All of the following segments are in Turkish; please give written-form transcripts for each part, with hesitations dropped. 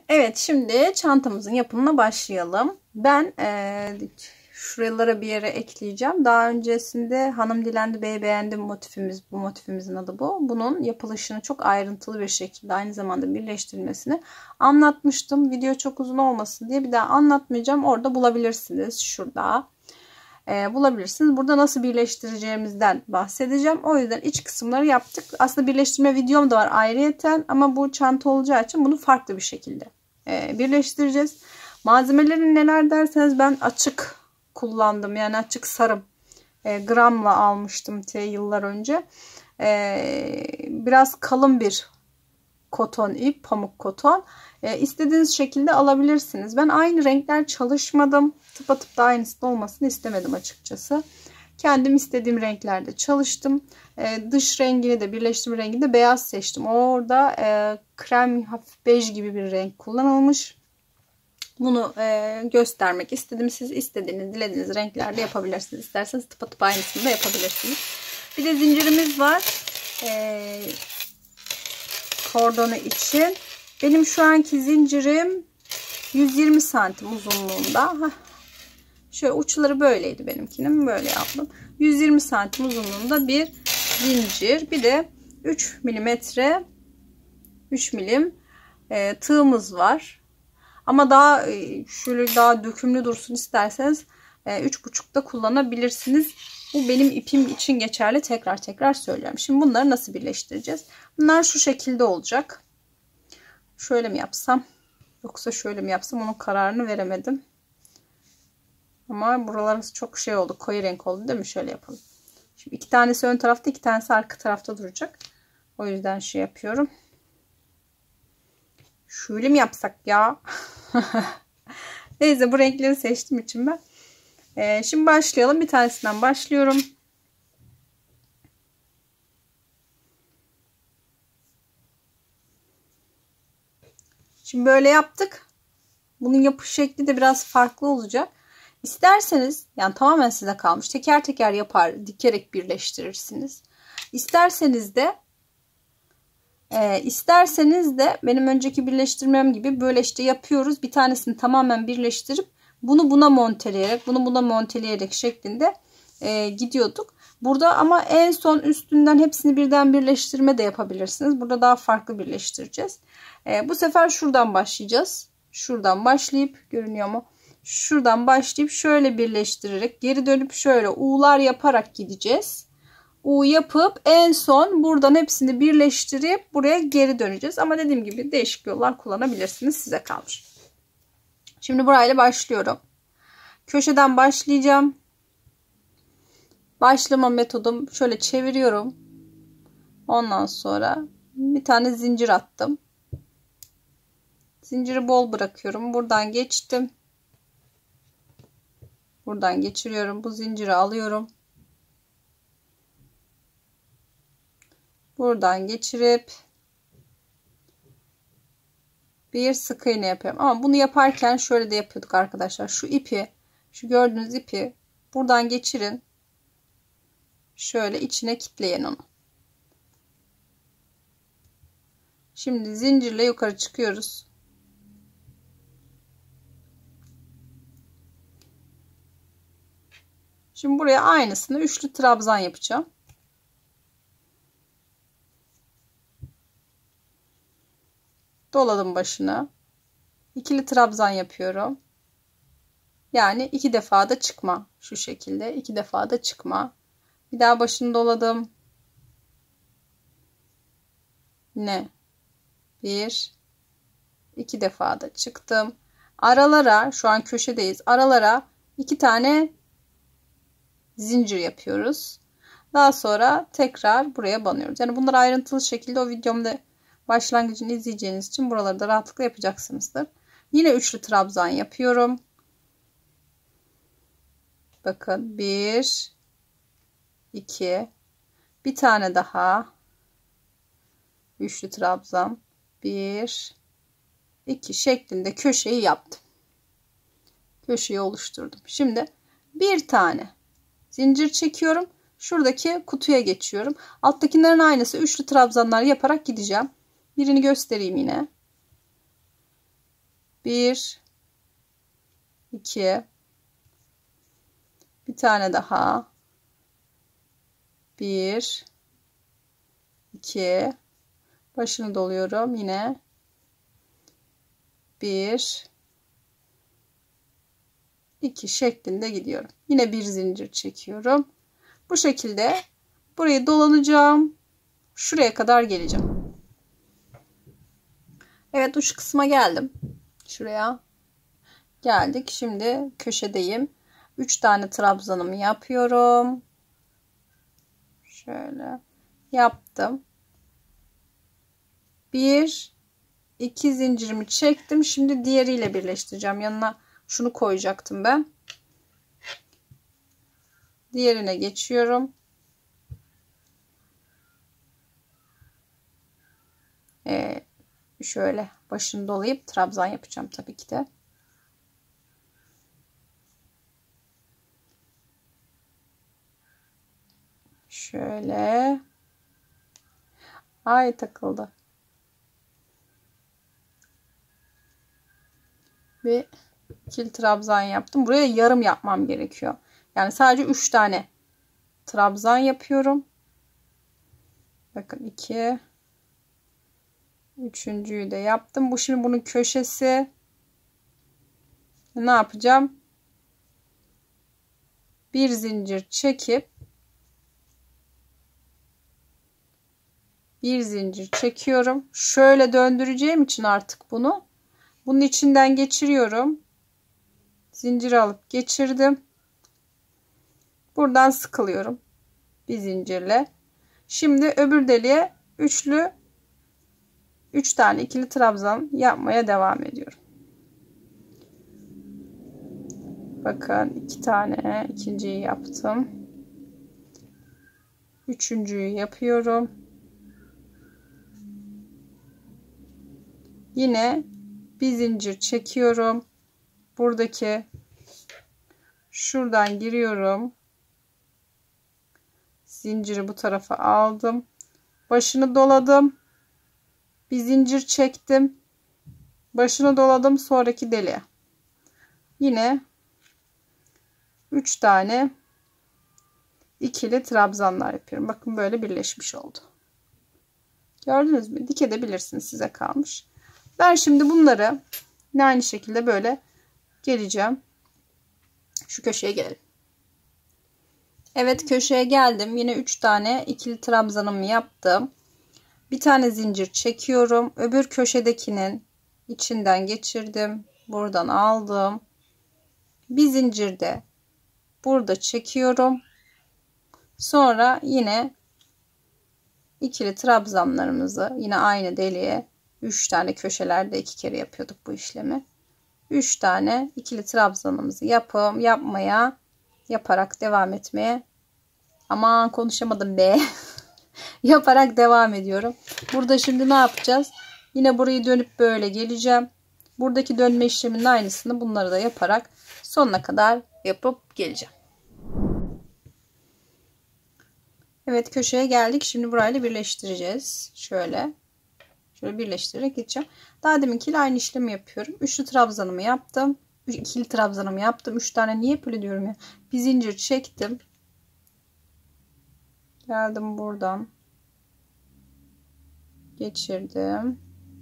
Evet, şimdi çantamızın yapımına başlayalım. Ben şuralara bir yere ekleyeceğim. Daha öncesinde Hanım Dilendi Bey Beğendi motifimiz, bu motifimizin adı bu. Bunun yapılışını çok ayrıntılı bir şekilde, aynı zamanda birleştirilmesini anlatmıştım. Video çok uzun olmasın diye bir daha anlatmayacağım. Orada bulabilirsiniz. Şurada bulabilirsiniz. Burada nasıl birleştireceğimizden bahsedeceğim. O yüzden iç kısımları yaptık. Aslında birleştirme videom da var ayrıyeten, ama bu çanta olacağı için bunu farklı bir şekilde birleştireceğiz. Malzemelerin neler derseniz, ben açık kullandım. Yani açık sarım. Gramla almıştım yıllar önce. Biraz kalın bir koton ip, pamuk koton. İstediğiniz şekilde alabilirsiniz. Ben aynı renkler çalışmadım. Tıpatıp da aynısı olmasını istemedim açıkçası. Kendim istediğim renklerde çalıştım. Dış rengini de, birleştirme rengini de beyaz seçtim. Orada krem, hafif bej gibi bir renk kullanılmış. Bunu göstermek istedim. Siz istediğiniz, dilediğiniz renklerde yapabilirsiniz. İsterseniz tıpatıp aynısını da yapabilirsiniz. Bir de zincirimiz var. Kordonu için. Benim şu anki zincirim 120 santim uzunluğunda. Şöyle uçları böyleydi benimkinin. Böyle yaptım. 120 santim uzunluğunda bir zincir. Bir de 3 milimetre 3 milim tığımız var. Ama daha şöyle daha dökümlü dursun isterseniz 3,5'da kullanabilirsiniz. Bu benim ipim için geçerli. Tekrar söylüyorum. Şimdi bunları nasıl birleştireceğiz? Bunlar şu şekilde olacak. Şöyle mi yapsam? Yoksa şöyle mi yapsam? Onun kararını veremedim. Ama buralar çok şey oldu. Koyu renk oldu değil mi? Şöyle yapalım. Şimdi 2 tanesi ön tarafta, 2 tanesi arka tarafta duracak. O yüzden şey yapıyorum. Şöyle mi yapsak ya? Neyse, bu renkleri seçtiğim için ben. Şimdi başlayalım. Bir tanesinden başlıyorum. Şimdi böyle yaptık. Bunun yapış şekli de biraz farklı olacak. İsterseniz, yani tamamen size kalmış, teker teker yapar, dikerek birleştirirsiniz. İsterseniz de benim önceki birleştirmem gibi böyle işte yapıyoruz. Bir tanesini tamamen birleştirip bunu buna monteleyerek, bunu buna monteleyerek şeklinde gidiyorduk. Burada ama en son üstünden hepsini birden birleştirme de yapabilirsiniz. Burada daha farklı birleştireceğiz. Bu sefer şuradan başlayacağız. Şuradan başlayıp, görünüyor mu? Şuradan başlayıp şöyle birleştirerek geri dönüp şöyle U'lar yaparak gideceğiz. U yapıp en son buradan hepsini birleştirip buraya geri döneceğiz. Ama dediğim gibi değişik yollar kullanabilirsiniz. Size kalmış. Şimdi burayla başlıyorum. Köşeden başlayacağım. Başlama metodum şöyle çeviriyorum. Ondan sonra bir tane zincir attım. Zinciri bol bırakıyorum. Buradan geçtim. Buradan geçiriyorum. Bu zinciri alıyorum. Buradan geçirip bir sık iğne yapıyorum. Ama bunu yaparken şöyle de yapıyorduk arkadaşlar. Şu ipi, şu gördüğünüz ipi buradan geçirin. Şöyle içine kitleyin onu. Şimdi zincirle yukarı çıkıyoruz. Şimdi buraya aynısını üçlü trabzan yapacağım. Doladım başına. İkili trabzan yapıyorum. Yani 2 defa da çıkma. Şu şekilde 2 defa da çıkma. Bir daha başını doladım. Yine 1 2 defa da çıktım. Aralara, şu an köşedeyiz. Aralara 2 tane zincir yapıyoruz. Daha sonra tekrar buraya banıyoruz. Yani bunları ayrıntılı şekilde o videomda başlangıcını izleyeceğiniz için buraları da rahatlıkla yapacaksınızdır. Yine üçlü trabzan yapıyorum. Bakın 1 2 bir tane daha üçlü trabzan 1 2 şeklinde köşeyi yaptım. Köşeyi oluşturdum. Şimdi bir tane zincir çekiyorum. Şuradaki kutuya geçiyorum. Alttakilerin aynısı üçlü trabzanlar yaparak gideceğim. Birini göstereyim yine. 1 2 bir tane daha 1 2 başını doluyorum yine 1 2 şeklinde gidiyorum. Yine bir zincir çekiyorum. Bu şekilde burayı dolanacağım. Şuraya kadar geleceğim. Evet, uç kısma geldim. Şuraya geldik. Şimdi köşedeyim. 3 tane trabzanımı yapıyorum. Şöyle yaptım. 1 2 zincirimi çektim. Şimdi diğeriyle birleştireceğim. Yanına şunu koyacaktım ben. Diğerine geçiyorum. Şöyle başını dolayıp trabzan yapacağım tabii ki de. Şöyle. Ay, takıldı. Bir ikili trabzan yaptım. Buraya yarım yapmam gerekiyor. Yani sadece 3 tane trabzan yapıyorum. Bakın 2. Üçüncüyü de yaptım. Bu şimdi bunun köşesi. Ne yapacağım? Bir zincir çekip bir zincir çekiyorum. Şöyle döndüreceğim için artık bunun içinden geçiriyorum. Zinciri alıp geçirdim. Buradan sıkılıyorum. Bir zincirle. Şimdi öbür deliğe 3 tane ikili trabzan yapmaya devam ediyorum. Bakın 2 tane, ikinciyi yaptım. Üçüncüyü yapıyorum. Yine bir zincir çekiyorum. Buradaki şuradan giriyorum. Zinciri bu tarafa aldım. Başını doladım. Bir zincir çektim. Başını doladım sonraki deliğe. Yine 3 tane ikili trabzanlar yapıyorum. Bakın böyle birleşmiş oldu. Gördünüz mü? Dikebilirsiniz, size kalmış. Ben şimdi bunları yine aynı şekilde böyle geleceğim. Şu köşeye gelelim. Evet, köşeye geldim. Yine 3 tane ikili trabzanımı yaptım. Bir tane zincir çekiyorum. Öbür köşedekinin içinden geçirdim. Buradan aldım. Bir zincir de burada çekiyorum. Sonra yine ikili trabzanlarımızı yine aynı deliğe 3 tane, köşelerde 2 kere yapıyorduk bu işlemi. 3 tane ikili trabzanımızı yaparak devam etmeye, aman konuşamadım be. Yaparak devam ediyorum. Burada şimdi ne yapacağız? Yine burayı dönüp böyle geleceğim. Buradaki dönme işleminin aynısını bunları da yaparak sonuna kadar yapıp geleceğim. Evet, köşeye geldik. Şimdi burayla birleştireceğiz. Şöyle birleştirerek gideceğim. Daha deminkiyle aynı işlemi yapıyorum. Üçlü trabzanımı yaptım. İkili trabzanımı yaptım. 3 tane, niye böyle diyorum ya? Bir zincir çektim. Geldim buradan. Geçirdim.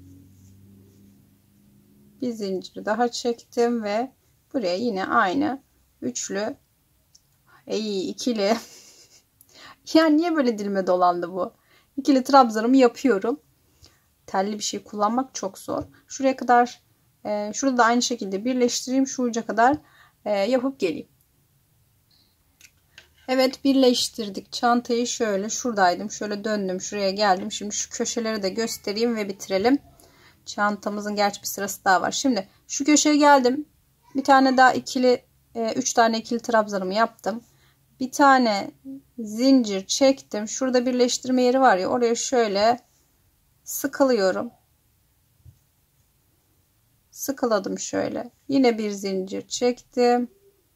Bir zincir daha çektim ve buraya yine aynı üçlü, ikili. Yani niye böyle dilime dolandı bu? İkili trabzanımı yapıyorum. Telli bir şey kullanmak çok zor. Şuraya kadar, şurada da aynı şekilde birleştireyim. Şu uca kadar yapıp geleyim. Evet, birleştirdik. Çantayı şöyle, şuradaydım. Şöyle döndüm. Şuraya geldim. Şimdi şu köşeleri de göstereyim ve bitirelim. Çantamızın gerçi bir sırası daha var. Şimdi şu köşeye geldim. Bir tane daha 3 tane ikili trabzanımı yaptım. Bir tane zincir çektim. Şurada birleştirme yeri var ya, oraya şöyle sıkılıyorum. Sıkıladım şöyle. Yine bir zincir çektim.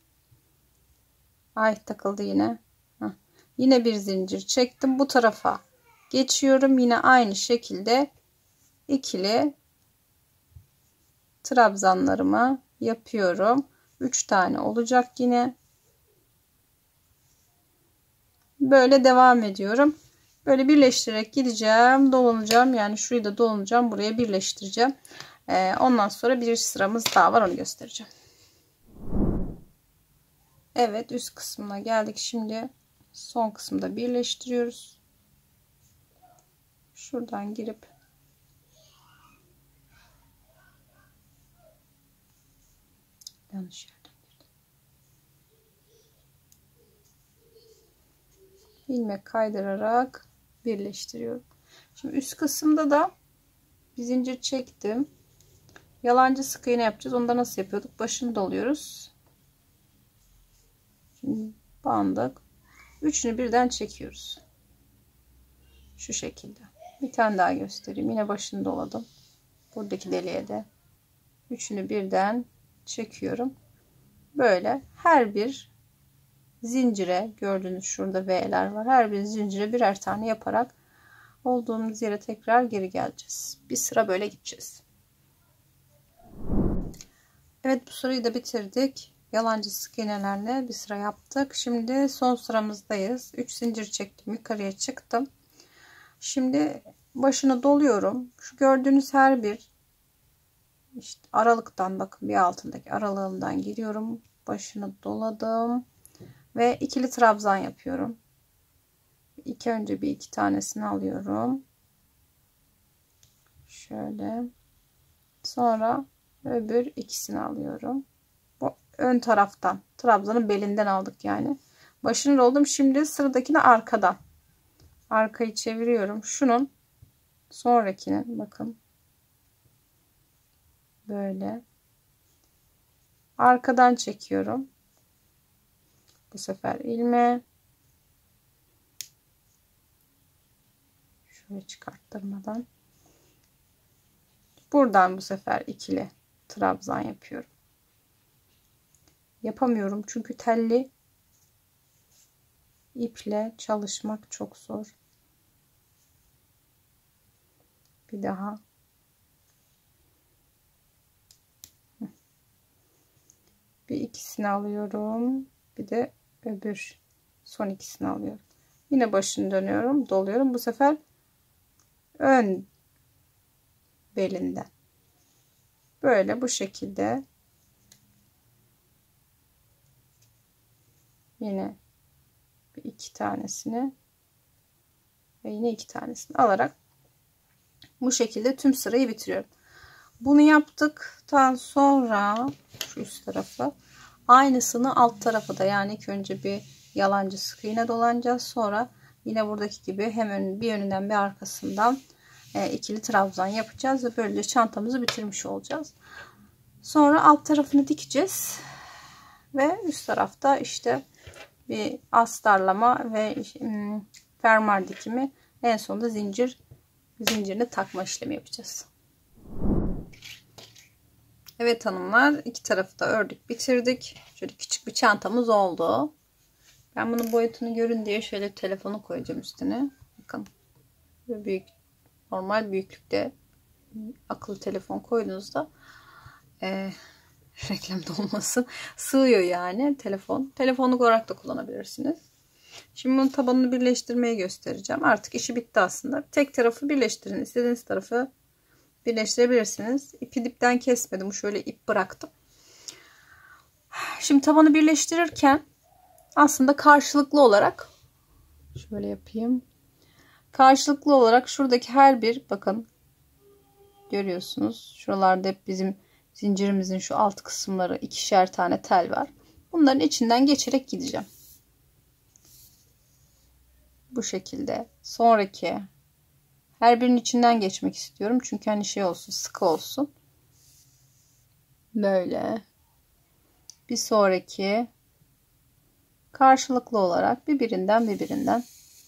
Ay, takıldı yine. Yine bir zincir çektim. Bu tarafa geçiyorum. Yine aynı şekilde ikili trabzanlarımı yapıyorum. 3 tane olacak yine. Böyle devam ediyorum. Böyle birleştirerek gideceğim. Dolanacağım. Yani şurayı da dolanacağım. Buraya birleştireceğim. Ondan sonra bir sıramız daha var. Onu göstereceğim. Evet, üst kısmına geldik. Şimdi son kısımda birleştiriyoruz. Şuradan girip yanlış yerden girdim. İlmek kaydırarak birleştiriyorum. Şimdi üst kısımda da bir zincir çektim. Yalancı sık iğne yapacağız. Onu da nasıl yapıyorduk? Başını doluyoruz. Şimdi bandık. Üçünü birden çekiyoruz. Şu şekilde. Bir tane daha göstereyim. Yine başını doladım. Buradaki deliğe de üçünü birden çekiyorum. Böyle her bir zincire, gördüğünüz şurada V'ler var. Her bir zincire birer tane yaparak olduğumuz yere tekrar geri geleceğiz. Bir sıra böyle gideceğiz. Evet, bu sırayı da bitirdik. Yalancı sık iğnelerle bir sıra yaptık. Şimdi son sıramızdayız. 3 zincir çektim. Yukarıya çıktım. Şimdi başını doluyorum. Şu gördüğünüz her bir işte aralıktan, bakın bir altındaki aralığından giriyorum. Başını doladım. Ve ikili trabzan yapıyorum. Önce bir iki tanesini alıyorum. Şöyle. Sonra öbür ikisini alıyorum. Bu ön taraftan. Trabzanın belinden aldık yani. Başını doldum. Şimdi sıradakini arkadan. Arkayı çeviriyorum. Şunun sonrakinin bakın. Böyle. Arkadan çekiyorum. Bu sefer ilmeği. Şöyle çıkarttırmadan. Buradan bu sefer ikili trabzan yapıyorum. Yapamıyorum çünkü telli iple çalışmak çok zor. Bir daha. Bir ikisini alıyorum. Bir de öbür son ikisini alıyorum. Yine başını dönüyorum, doluyorum. Bu sefer ön belinden. Böyle bu şekilde yine bir iki tanesini ve yine iki tanesini alarak bu şekilde tüm sırayı bitiriyorum. Bunu yaptıktan sonra şu üst tarafı aynısını alt tarafı da, yani ilk önce bir yalancı sık iğne dolanacağız. Sonra yine buradaki gibi hem bir yönünden bir arkasından ikili trabzan yapacağız ve böylece çantamızı bitirmiş olacağız. Sonra alt tarafını dikeceğiz ve üst tarafta işte bir astarlama ve fermuar dikimi, en sonunda zincirini takma işlemi yapacağız. Evet hanımlar, iki tarafı da ördük, bitirdik. Şöyle küçük bir çantamız oldu. Ben bunun boyutunu görün diye şöyle telefonu koyacağım üstüne. Bakın, büyük, normal büyüklükte akıllı telefon koyduğunuzda reklamda olmasın, sığıyor yani telefon. Telefonluk olarak da kullanabilirsiniz. Şimdi bunun tabanını birleştirmeyi göstereceğim. Artık işi bitti aslında. Tek tarafı birleştirin. İstediğiniz tarafı birleştirebilirsiniz. İpi dipten kesmedim. Şöyle ip bıraktım. Şimdi tabanı birleştirirken aslında karşılıklı olarak şöyle yapayım. Karşılıklı olarak şuradaki her bir, bakın görüyorsunuz. Şuralarda hep bizim zincirimizin şu alt kısımları, ikişer tane tel var. Bunların içinden geçerek gideceğim. Bu şekilde. Sonraki her birinin içinden geçmek istiyorum. Çünkü hani şey olsun, sıkı olsun. Böyle. Bir sonraki karşılıklı olarak birbirinden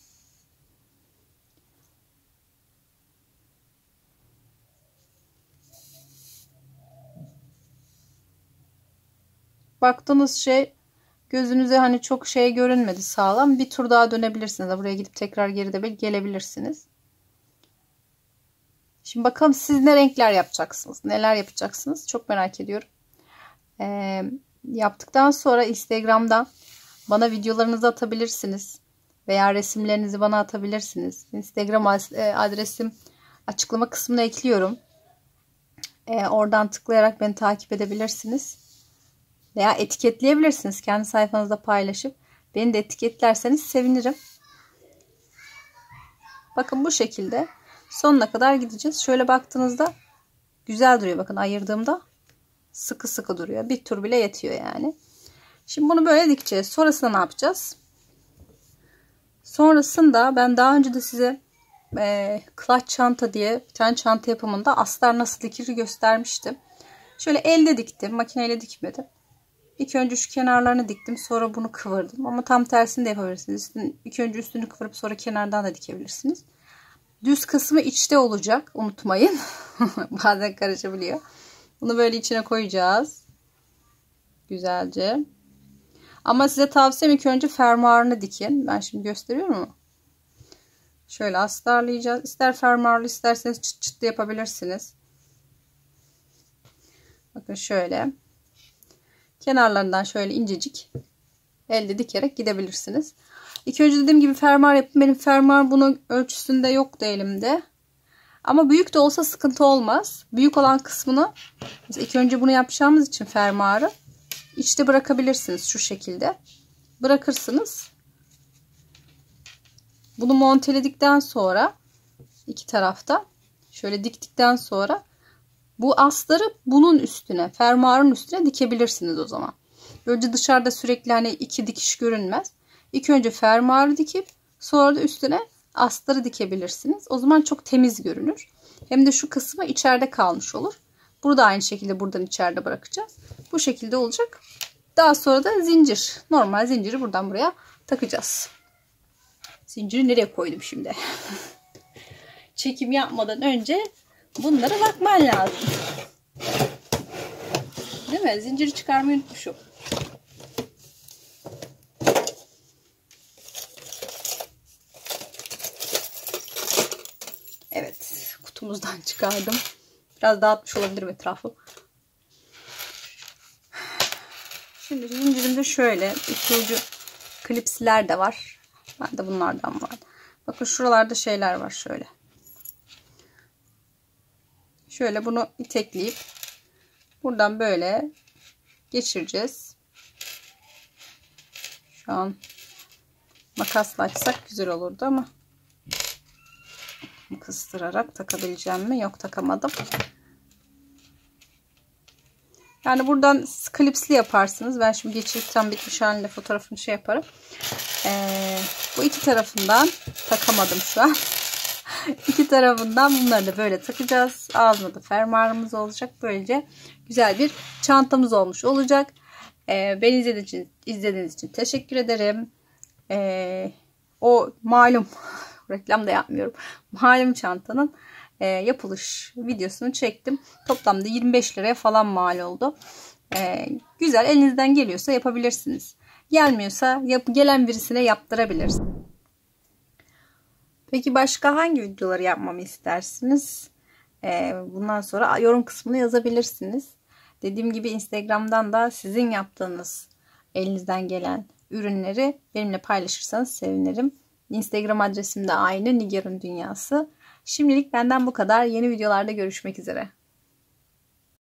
baktığınız şey gözünüze hani çok şey görünmedi, sağlam, bir tur daha dönebilirsiniz. Buraya gidip tekrar geri de gelebilirsiniz. Şimdi bakalım siz ne renkler yapacaksınız? Neler yapacaksınız? Çok merak ediyorum. Yaptıktan sonra Instagram'dan bana videolarınızı atabilirsiniz. Veya resimlerinizi bana atabilirsiniz. Instagram adresim açıklama kısmına ekliyorum. Oradan tıklayarak beni takip edebilirsiniz. Veya etiketleyebilirsiniz. Kendi sayfanızda paylaşıp beni de etiketlerseniz sevinirim. Bakın bu şekilde sonuna kadar gideceğiz. Şöyle baktığınızda güzel duruyor. Bakın ayırdığımda sıkı sıkı duruyor. Bir tur bile yetiyor yani. Şimdi bunu böyle dikeceğiz. Sonrasında ne yapacağız? Sonrasında ben daha önce de size clutch çanta diye bir tane çanta yapımında astar nasıl dikilir göstermiştim. Şöyle elde diktim. Makineyle dikmedim. İlk önce şu kenarlarını diktim. Sonra bunu kıvırdım. Ama tam tersini de yapabilirsiniz. İlk önce üstünü kıvırıp sonra kenardan da dikebilirsiniz. Düz kısmı içte olacak. Unutmayın. Bazen karışabiliyor. Bunu böyle içine koyacağız. Güzelce. Ama size tavsiyem ilk önce fermuarını dikin. Ben şimdi gösteriyorum mu? Şöyle astarlayacağız. İster fermuarlı isterseniz çıt çıt da yapabilirsiniz. Bakın şöyle. Kenarlarından şöyle incecik elde dikerek gidebilirsiniz. İlk önce dediğim gibi fermuar yapın. Benim fermuar bunun ölçüsünde yoktu elimde. Ama büyük de olsa sıkıntı olmaz. Büyük olan kısmını ilk önce bunu yapacağımız için fermuarı içte bırakabilirsiniz şu şekilde. Bırakırsınız. Bunu monteledikten sonra iki tarafta şöyle diktikten sonra bu astarı bunun üstüne, fermuarın üstüne dikebilirsiniz o zaman. Böylece dışarıda sürekli hani iki dikiş görünmez. İlk önce fermuarı dikip sonra da üstüne astarı dikebilirsiniz. O zaman çok temiz görünür. Hem de şu kısmı içeride kalmış olur. Burada aynı şekilde buradan içeride bırakacağız. Bu şekilde olacak. Daha sonra da zincir. Normal zinciri buradan buraya takacağız. Zinciri nereye koydum şimdi? Çekim yapmadan önce bunlara bakman lazım. Değil mi? Zinciri çıkarmayı unutmuşum. Evet. Kutumuzdan çıkardım. Biraz dağıtmış olabilirim etrafı. Şimdi zincirimde şöyle iki ucu klipsler de var. Ben de bunlardan var. Bakın şuralarda şeyler var şöyle. Şöyle bunu itekleyip buradan böyle geçireceğiz. Şu an makasla açsak güzel olurdu ama kıstırarak takabileceğim mi? Yok, takamadım. Yani buradan klipsli yaparsınız. Ben şimdi geçirip tam bitmiş halinde fotoğrafını şey yaparım. Bu iki tarafından takamadım şu an. İki tarafından bunları da böyle takacağız. Ağzına da fermuarımız olacak. Böylece güzel bir çantamız olmuş olacak. Beni izlediğiniz için teşekkür ederim. O malum reklam da yapmıyorum. Malum çantanın yapılış videosunu çektim. Toplamda 25 liraya falan mal oldu. Güzel, elinizden geliyorsa yapabilirsiniz. Gelmiyorsa gelen birisine yaptırabilirsiniz. Peki başka hangi videoları yapmamı istersiniz? Bundan sonra yorum kısmına yazabilirsiniz. Dediğim gibi Instagram'dan da sizin yaptığınız elinizden gelen ürünleri benimle paylaşırsanız sevinirim. Instagram adresim de aynı, Nigar'ın Dünyası. Şimdilik benden bu kadar. Yeni videolarda görüşmek üzere.